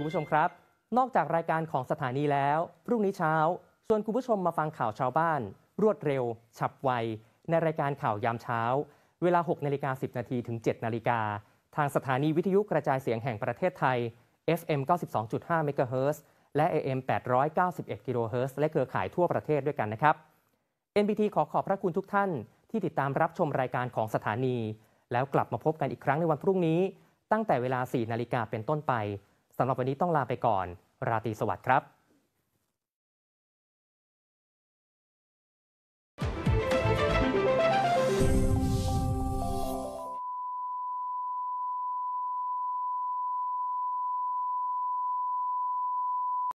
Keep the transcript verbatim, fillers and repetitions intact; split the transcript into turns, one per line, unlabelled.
ผู้ชมครับนอกจากรายการของสถานีแล้วพรุ่งนี้เช้าชวนคุณผู้ชมมาฟังข่าวชาวบ้านรวดเร็วฉับไวในรายการข่าวยามเช้าเวลา หกนาฬิกาสิบนาทีถึง เจ็ดนาฬิกาทางสถานีวิทยุกระจายเสียงแห่งประเทศไทย เอฟ เอ็ม เก้าสิบสองจุดห้า เมกะเฮิรตซ์และ เอ เอ็ม แปดร้อยเก้าสิบเอ็ด กิโลเฮิรตซ์และเครือข่ายทั่วประเทศด้วยกันนะครับ เอ็น บี ที ขอขอบพระคุณทุกท่านที่ติดตามรับชมรายการของสถานีแล้วกลับมาพบกันอีกครั้งในวันพรุ่งนี้ตั้งแต่เวลา สี่นาฬิกาเป็นต้นไปสำหรับวันนี้ต้องลาไปก่อนราตรีสวัสดิ์ครับ